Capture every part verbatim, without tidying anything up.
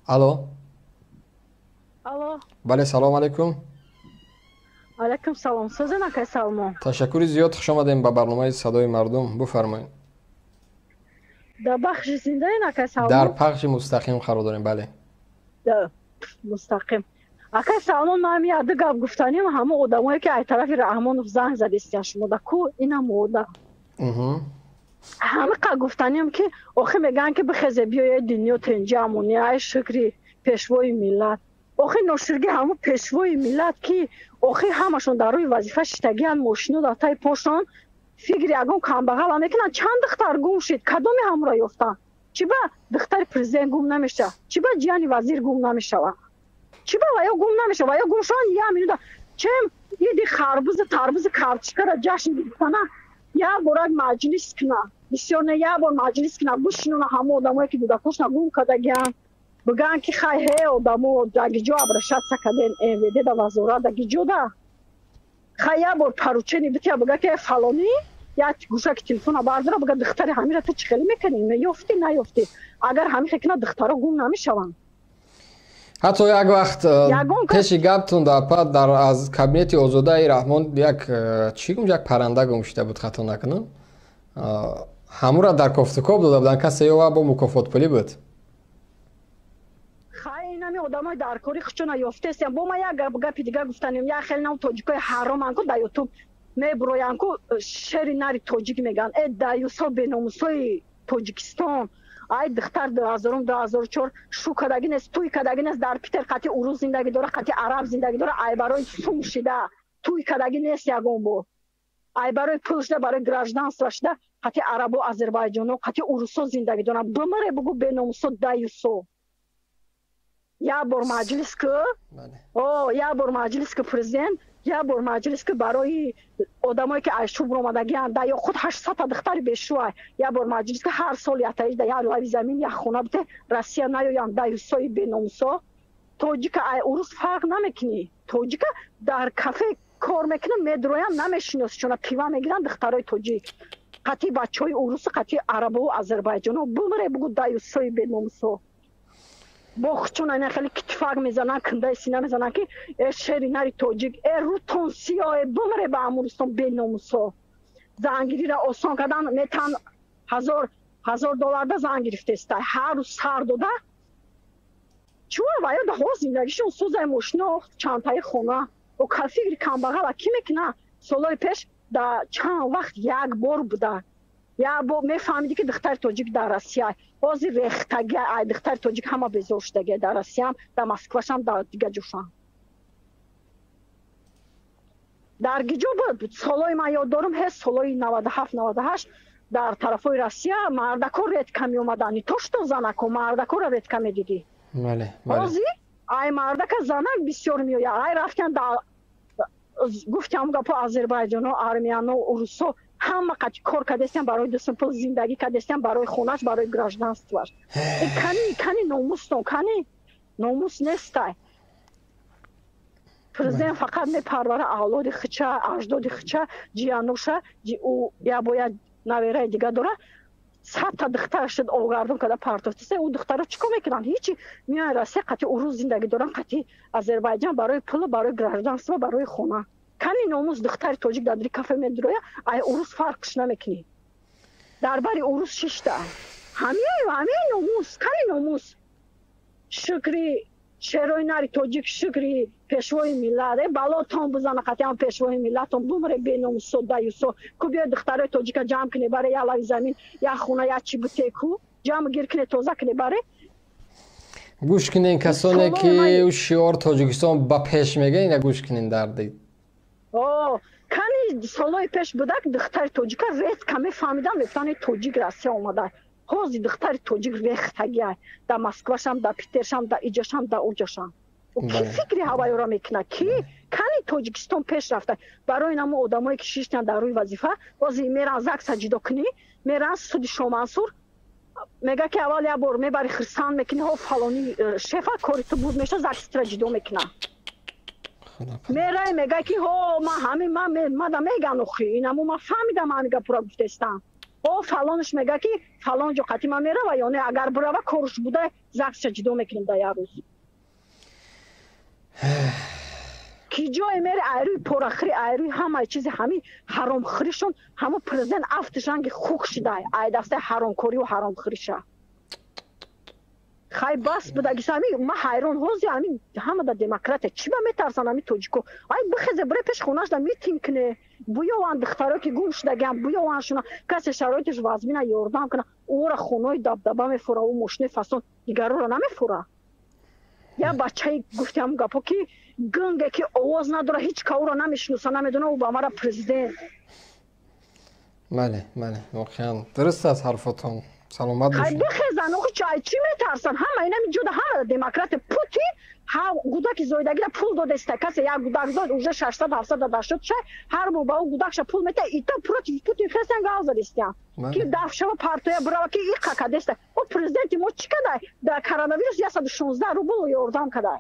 الو. الو. بله سلام علیکم. علیکم سلام. سوزن اکای سلام. تشکر زیاد، خوش آمدیم به برنامه صدای مردم. بفرمایید. در بخش زنده اکای سلام. در پخش مستقیم قرار داریم. بله. در مستقیم. اکای سلام من یاد گفت گفتنیم همه آدمایی که از طرف رحمانوف زنگ زدید شما دکو اینا مودا. اها. همه که گفتنیم که آخه میگن که بخزه بیای دنیا تنجامونی ای شکری پیشوای ملت. آخه نوشرگی همه پیشوای ملت که آخه همشون در روی وظیفه شتگیان ماشینو داتای پاشون فکر یگان کام بغل میکنن چند دختر گم شد کدومی همراه یافتن چی با دختر پرزیدنت گم نمیشه چی با جیانی وزیر گم نمیشه چی با ویا گم نمیشه ویا گم شون یا میدونم چم یه دی خربوز تربوز کارچکا را جشن میکنه یا برای مجلس کنه بسیار نه یا بر مجلس کنه گوشنون همه آدمایی که بودا کشنا گم کردگیان بگن که خیلی آدمو داگی جو ابرشات سکدن ایویده دا وزورا داگی جو دا خیلی بر پروچنی بتیا بگه که فلانی یا گوشه که تلفن بارداره بگه دختری همین را تو چه خیلی میکنی نیفتی نیفتی اگر همین خیلی دخترها گم نمیشوند حتی یک وقت پیش گپتون در پاد در از کابینت آزاده رحمان یک چی گم یک پرنده گم شده بود خطا نکنم همون را در کافتکاب داده بودن کسی یا با مکافات پولی بود خیلی نمی آدمای در کاری خچون یافته است با ما یک گپی دیگه گفتنیم یا خیلی نم تاجیکای حرام انکو در یوتیوب میبروین کو شری نری تاجیک میگن ای دایوسا بناموسای تاجیکستان ای دختر دو هزار دو هزار و چهار شو کداگی نست توی کداگی نست در پیتر قطعی اروز زندگی داره قطعی عرب زندگی داره ای برای سوم شده توی کداگی نست یگون بو ای برای پولشده برای گراجدانس شده قطعی عرب و آذربایجان قطعی اروسا زندگی داره بمره بگو بناموسا دایوسا یا بر مجلس که او یا بر مجلس که پرزیدنت یا بر مجلس که برای آدمایی که از شوبر اومدگیان دا یا خود هشتصد تا دختر بشوه یا بر مجلس که هر سال یا تایید یا لای زمین یا خونه بده روسیه نیاین دایوسای بناموسا توجیک ای اروس فرق نمیکنی توجیک در کافه کار میکنن مدرویان نمیشناس چون پیوا میگیرن دخترای توجیک قطعی بچهای اروس قطعی عرب و آذربایجان بمره بگو دایوسای بناموسا بخچون اینا خیلی کتفاق میزنن کنده سینه میزنن که شهری نری توجیک ای رو تون سیاه بمره به امورستان بیناموسا زنگیری را آسان کردن میتن هزار هزار دلار ده زنگ گرفته است هر روز سر داده چون باید ده ها زندگیشون سوزای ماشینا چانتای خونه و کافی کم بغل کی میکنه سالای پیش در چند وقت یک بار بوده یا با میفهمیدی که دختر توجیک در روسیه بازی ریختگی دختر توجیک همه بزرشتگی در روسیه هم در مسکوش هم در دیگه جوشان در گیجو بود سالای من یاد دارم هست سالای نود و هفت نود و هشت در طرفای روسیه مردکو ریت کمی اومدنی توش تو زنکو مردکو رو ریت کمی دیدی بله بازی ای مردک زنک بسیار میوید ای رفتن در گفتم گپا آذربایجان و ارمنیان و روسو همه قد کار کردستن برای دو سمپل زندگی کردستن برای خونش برای گراجدانستوش کنی کنی ناموس نو کنی ناموس نیسته پرزیدنت فقط میپروره اولاد خچه اجداد خچه جیانوشه جی او یا باید نویره دیگه داره صد تا دختر شد آوردن که در پرتافتیسه او دخترها چیکار میکنن هیچی میان راسته قطعی اروز زندگی دارن قطعی آذربایجان برای پول برای گراجدانستو برای خونه کنی ناموس دختر توجیک در دری کافه میدروه ای اروس فرقش نمیکنی درباره اروس ششته همه همه ناموس کنی ناموس شکری شروع نری توجیک شکری پیشوای ملت بالا تام بزنه قطعا هم پیشوای ملت هم بمره بینام سودا یوسو کو بیا دخترای توجیک جمع کنه برای یا لای زمین یا خونه یا چی بوته کو جمع گیر کنه توزه کنه برای گوش کنین کسانی که شعار تاجیکستان با پیش میگه اینا گوش کنین در دید اوه کنی سالای پیش بوده که دختر توجیک ریت کمی فهمیدم رفتن توجیک راستی اومده حاضی دختر توجیک ریختگی در مسکوش هم در پیترش هم در ایجاش هم در اوجاش هم و کی فکری هوایی را میکنه کی کنی تاجیکستان پیش رفته برای نمو آدمایی که شیشتن در روی وظیفه بازی میرن زک سجیده کنی میرن سودی شومنصور میگه که اول یا بار میبری خرسان میکنی ها فلانی شفا کاری تو بود میشه زک سجیده میکنه میره میگه که ها ما همین من مدام میگن اخی اینمو ما فهمیدم همیگه پرا گفتستم او فلانش میگه که فلان جا قطعی من میره و یا نه اگر برای کارش بوده زکسش جدا میکنیم در یک روز کی جای میره ایروی پراخری ایروی همه چیز همین حرام خریشون همه پرزیدنت افتشان که خوک شده ای دسته حرام کوری و حرام خریشه خای بس بده گسامی ما حیران هوزی همین همه د دموکرات چی به میترسن همین توجیکو ای بخزه بره پیش خونش د میتینگ کنه بویا وان دخترا که گوش دگم بویا وان شونا کسی شرایطش وازبینا یوردام کنه او را خونای دبدبه میفوره و مشنه فسون دیگر رو نمیفوره یا بچه گفتم گپو که گنگه که آواز نداره هیچ کار رو نمیشناسه نمیدونه او با مرا پرزیدنت بله بله واقعا درست است حرفتون سلامت باشید خیلی بخزن او چای چی میترسن همه اینا میجوده همه دموکرات پوتین ها گودک زویدگی پول داده است کسی یا گودک زود اوج ششصد هفتصد داشت چه هر مو با گودکش پول میته ایتا پروتی پوتین خسن گاز است که دافشو پارتیا برای که این قاعده است او پرزیدنت مو چی کدای در کرونا ویروس صد و شانزده روبل یوردام کدای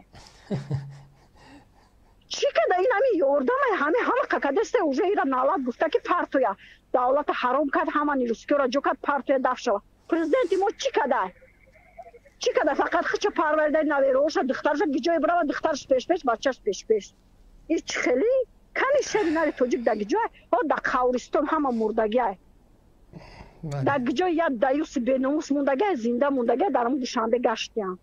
چی کدای این همین یوردام همه همه قاعده است اوج ایران نالات گفته که پارتیا دولت حرام کرد همه نیروسکی را جو کرد پارتیا دافشو پرزیدنت مو چی کدای چی کده فقط خچ پرورده نویروش دخترش گیجای برای دخترش پیش پیش بچهش پیش پیش هیچ خیلی کنی شری نری توجیک در گیجای او در خاورستان همه مردگی های در گیجای یا دایوس بیناموس موندگی زنده موندگی در مو دوشنبه گشتی هم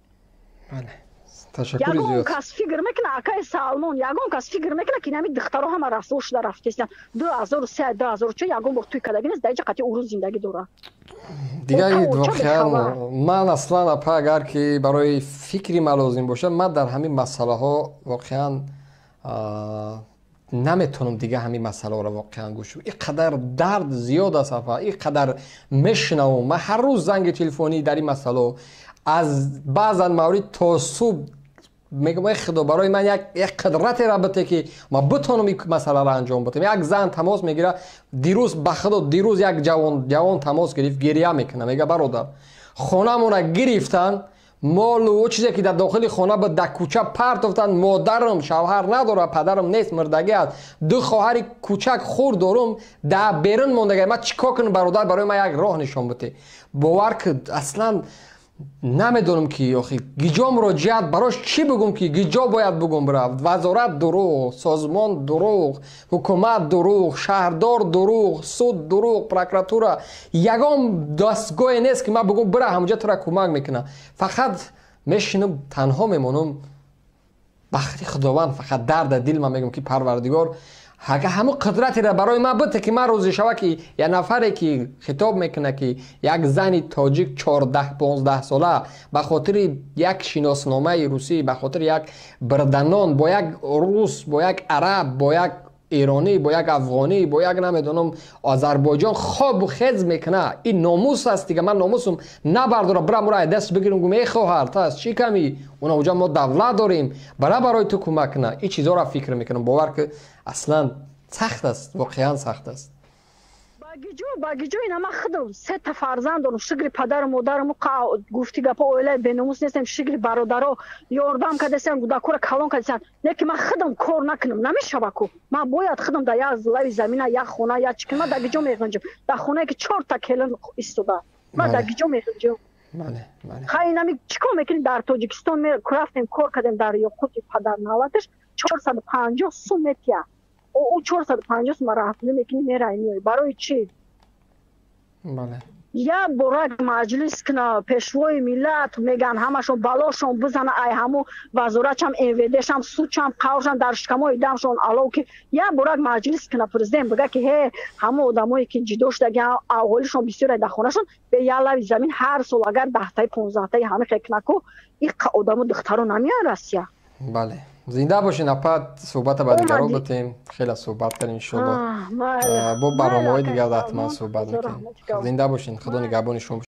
تشکر زیاد یگون کس فکر میکنه اکای سالمون یگون کس فکر میکنه که نمی دخترها همه رسوش در رفتیستن دو هزار و سه دو هزار و چه یگون وقت توی کدگی نیست دیگه قطعی اون زندگی دوره دیگه واقعا من اصلا اپا اگر که برای فکری ملازم باشه من در همین مسئله ها واقعا نمیتونم دیگه همین مسئله رو واقعا گوش بدم اینقدر درد زیاد است اپا اینقدر میشنوم من هر روز زنگ تلفنی در این مسئله از بعضا مورد تا صبح میگم خدا برای من یک یک قدرت رابطه که ما بتونم این مسئله را انجام بدم یک زن تماس میگیره دیروز بخدا دیروز یک جوان جوان تماس گرفت گریه میکنه میگه برادر خونمون را گرفتن مال و چیزی که در داخل خانه به در کوچه پرت افتادن مادرم شوهر نداره پدرم نیست مردگی است دو خواهر کوچک خور دارم در بیرون موندگی من چیکار کنم برادر برای من یک راه نشون بده باور که اصلا نمیدونم که آخه گیجا مراجعت براش چی بگم که گیجا باید بگم برا وزارت دروغ سازمان دروغ حکومت دروغ شهردار دروغ سود دروغ پروکراتورا یگام دستگاه نیست که من بگم برا همونجا تو را کمک میکنه فقط میشینم تنها میمونم بختی خداوند فقط درد دل من میگم که پروردگار اگه همه قدرتی را برای من بده که من روزی شوه که یه نفری که خطاب میکنه که یک زنی تاجیک چهارده پانزده ساله به خاطر یک شناسنامه روسی به خاطر یک بردنان با یک روس با یک عرب با یک ایرانی با یک افغانی با یک نمیدونم آذربایجان خواب و خز میکنه این ناموس است دیگه من ناموسم نبرداره برم رای دست بگیرم گم ای خواهر تا از چی کمی اون اونجا ما دولت داریم برای برای تو کمک نه این چیزا را فکر میکنم باور که اصلا سخت است واقعا سخت است باگیجو باگیجو اینا ما خودم سه تا فرزند دارم شگری پدر و مادرم گفتی گپ اوله بنوموس نیستم شگری برادرو یاردام کردن گوداکور کالون کردن نه که من خودم کار نکنم نمیشه باکو من باید خودم در یک لای زمین یک خونه یا چیکار من باگیجو میگنجم در خونه که چهار تا کلن ایستاده من باگیجو میگنجم بله بله خیلی نمی چیکار میکنیم در تاجیکستان می کرافتیم کار کردیم در یاقوت پدر نواتش چهارصد و پنجاه سومتیا او چهارصد و پنجاه ما رفت نمیکنی میرای برای چی بله یا برای مجلس کنه پیشوای ملت میگن همشون بالاشون بزنه ای همو وزارت هم انویدش هم سوچ هم قاوشن در شکمای دمشون علاوه که یا برای مجلس کنه پرزیدنت بگه که هی همو آدمایی که جدوش دگه اولشون بسیار در خونهشون به یه زمین هر سال اگر ده تا پانزده تا همه فکر نکو این آدمو دخترو نمیان راسیا بله زنده باشین اپا صحبت بعد دیگه رو بتیم خیلی صحبت کنیم انشالله با برنامه‌های دیگه حتما صحبت میکنیم زنده باشین خدا نگهبان شما